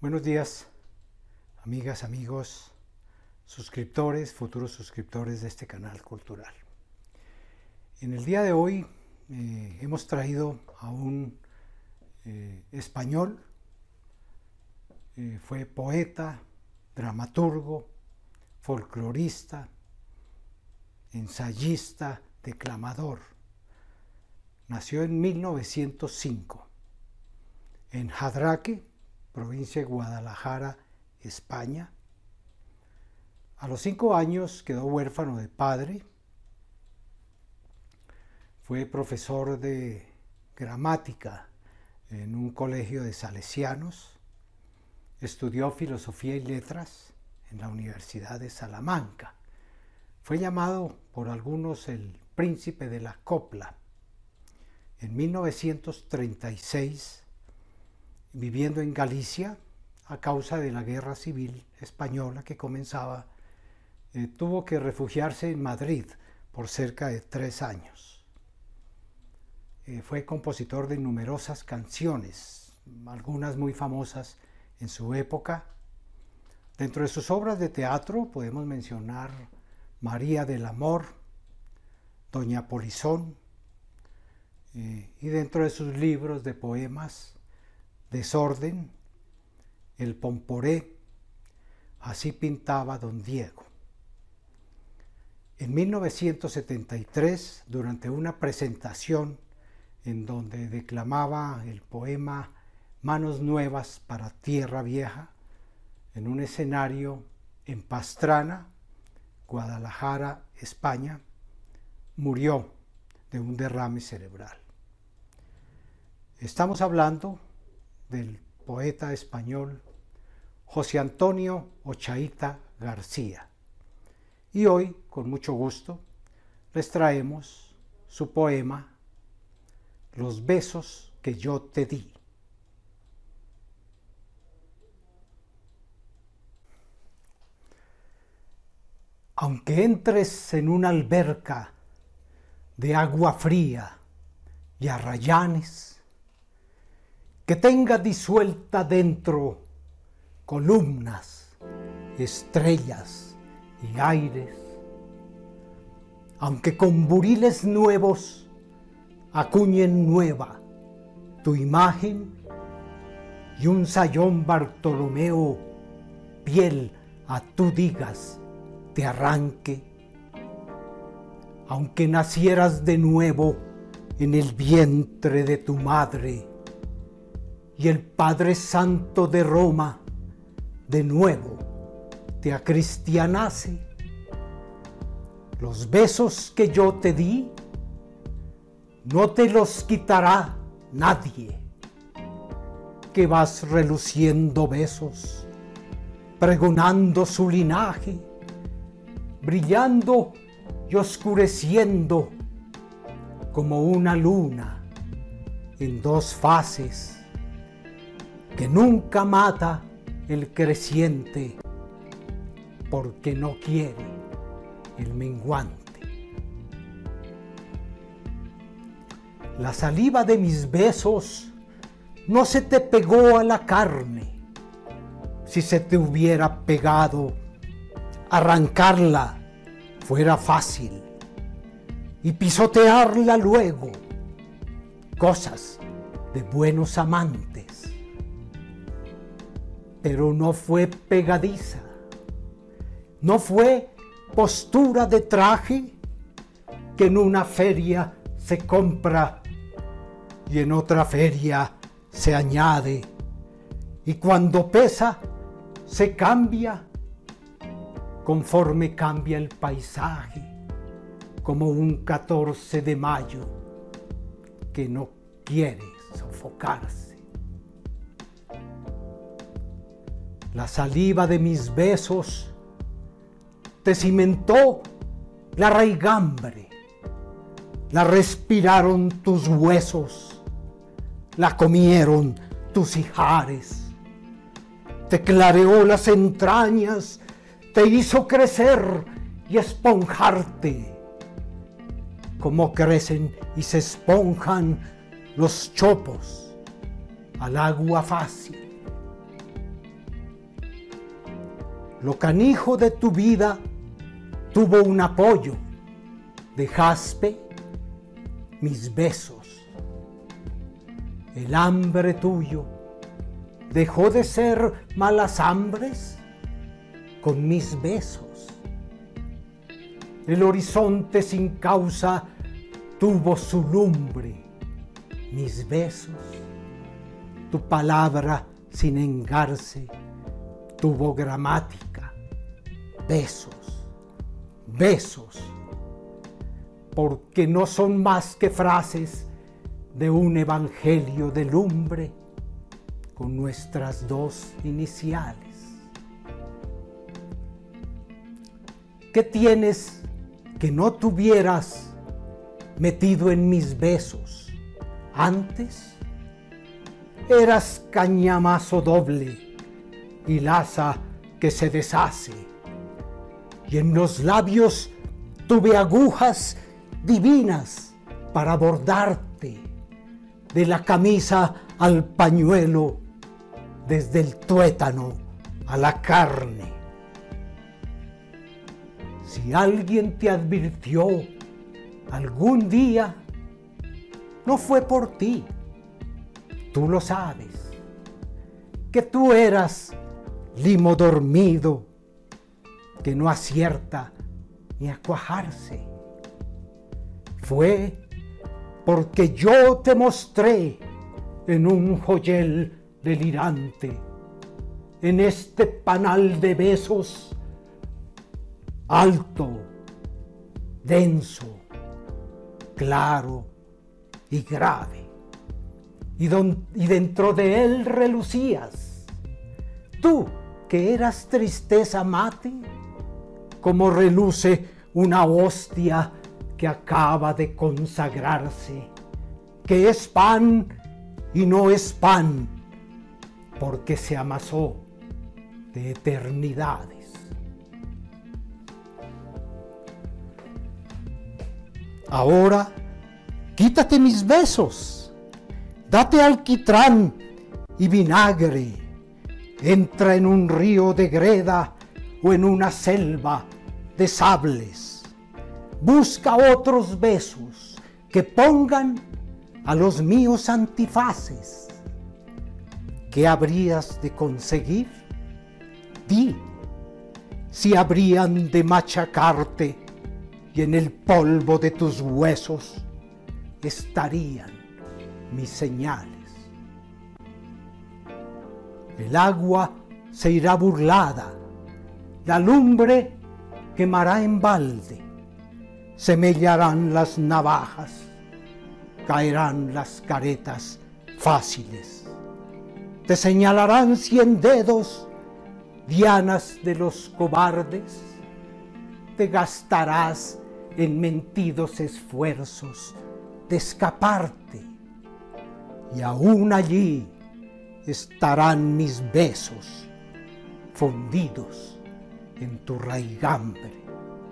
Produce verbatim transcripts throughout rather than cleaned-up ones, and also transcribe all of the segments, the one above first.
Buenos días, amigas, amigos, suscriptores, futuros suscriptores de este canal cultural. En el día de hoy eh, hemos traído a un eh, español, eh, fue poeta, dramaturgo, folclorista, ensayista, declamador. Nació en mil novecientos cinco en Jadraque, provincia de Guadalajara, España. A los cinco años quedó huérfano de padre. Fue profesor de gramática en un colegio de salesianos. Estudió filosofía y letras en la Universidad de Salamanca. Fue llamado por algunos el príncipe de la copla. En mil novecientos treinta y seis, viviendo en Galicia, a causa de la guerra civil española que comenzaba, eh, tuvo que refugiarse en Madrid por cerca de tres años. Eh, fue compositor de numerosas canciones, algunas muy famosas en su época. Dentro de sus obras de teatro podemos mencionar María del Amor, Doña Polizón, eh, y dentro de sus libros de poemas, Desorden, El Pomporé, Así pintaba don Diego. En mil novecientos setenta y tres, durante una presentación en donde declamaba el poema Manos Nuevas para Tierra Vieja, en un escenario en Pastrana, Guadalajara, España, murió de un derrame cerebral. Estamos hablando del poeta español José Antonio Ochaíta García. Y hoy, con mucho gusto, les traemos su poema Los besos que yo te di. Aunque entres en una alberca de agua fría y arrayanes, que tenga disuelta dentro columnas, estrellas y aires, aunque con buriles nuevos acuñen nueva tu imagen y un sayón Bartolomeo piel a tú digas te arranque, aunque nacieras de nuevo en el vientre de tu madre y el Padre Santo de Roma de nuevo te acristianase, los besos que yo te di no te los quitará nadie, que vas reluciendo besos, pregonando su linaje, brillando y oscureciendo como una luna en dos faces, que nunca mata el creciente porque no quiere el menguante. La saliva de mis besos no se te pegó a la carne. Si se te hubiera pegado, arrancarla fuera fácil y pisotearla luego, cosas de buenos amantes. Pero no fue pegadiza, no fue postura de traje que en una feria se compra y en otra feria se añade, y cuando pesa se cambia conforme cambia el paisaje, como un catorce de mayo que no quiere sofocarse. La saliva de mis besos te cimentó la raigambre, la respiraron tus huesos, la comieron tus ijares, te clareó las entrañas, te hizo crecer y esponjarte, como crecen y se esponjan los chopos al agua fácil. Lo canijo de tu vida tuvo un apoyo. Dejaste mis besos. El hambre tuyo dejó de ser malas hambres con mis besos. El horizonte sin causa tuvo su lumbre, mis besos. Tu palabra sin engarce tuvo gramática, besos, besos, porque no son más que frases de un evangelio de lumbre con nuestras dos iniciales. ¿Qué tienes que no tuvieras metido en mis besos antes? Eras cañamazo doble y laza que se deshace, y en los labios tuve agujas divinas para bordarte de la camisa al pañuelo, desde el tuétano a la carne. Si alguien te advirtió algún día, no fue por ti, tú lo sabes, que tú eras limo dormido que no acierta ni a cuajarse. Fue porque yo te mostré en un joyel delirante, en este panal de besos, alto, denso, claro y grave, y, don, y dentro de él relucías, tú que eras tristeza mate, como reluce una hostia que acaba de consagrarse, que es pan y no es pan, porque se amasó de eternidades. Ahora, quítate mis besos, date alquitrán y vinagre, entra en un río de greda o en una selva de sables. Busca otros besos que pongan a los míos antifaces. ¿Qué habrías de conseguir? Di, si habrían de machacarte y en el polvo de tus huesos estarían mis señales. El agua se irá burlada, la lumbre quemará en balde, se mellarán las navajas, caerán las caretas fáciles, te señalarán cien dedos, dianas de los cobardes, te gastarás en mentidos esfuerzos de escaparte, y aún allí estarán mis besos fundidos en tu raigambre.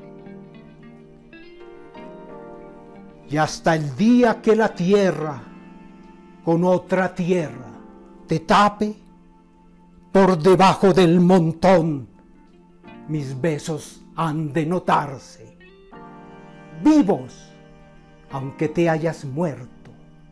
Y hasta el día que la tierra con otra tierra te tape, por debajo del montón mis besos han de notarse, vivos aunque te hayas muerto,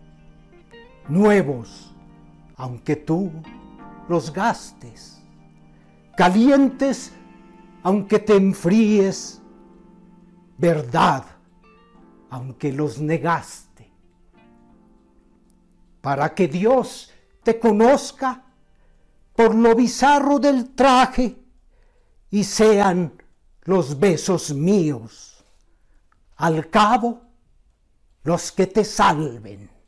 nuevos aunque tú los gastes, calientes aunque te enfríes, verdad aunque los negaste. Para que Dios te conozca por lo bizarro del traje y sean los besos míos, al cabo, los que te salven.